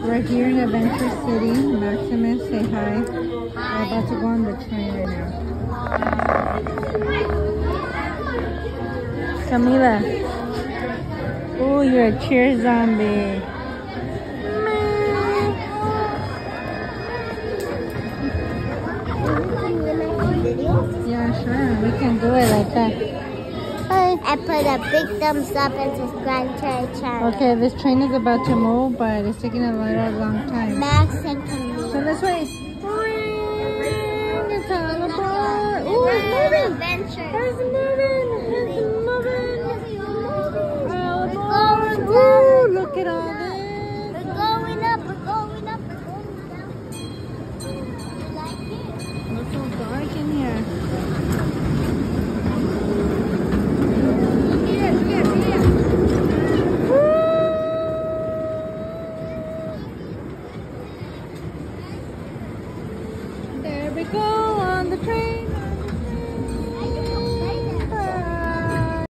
We're here in Adventure City. Maximus, say hi. We're about to go on the train right now. Camila. Oh, you're a cheer zombie. Yeah, sure. We can do it like that. Hi. I put a big thumbs up and subscribe to our channel. Okay, this train is about to move, but it's taking a long time. Max and Camila. So let's wait. It's all aboard. Oh, it's moving. Adventure. It's moving. It's moving. All aboard. Ooh, look at all this. We're going up. We're going up. We're going down. You like it? It's so dark in here. There we go on the train.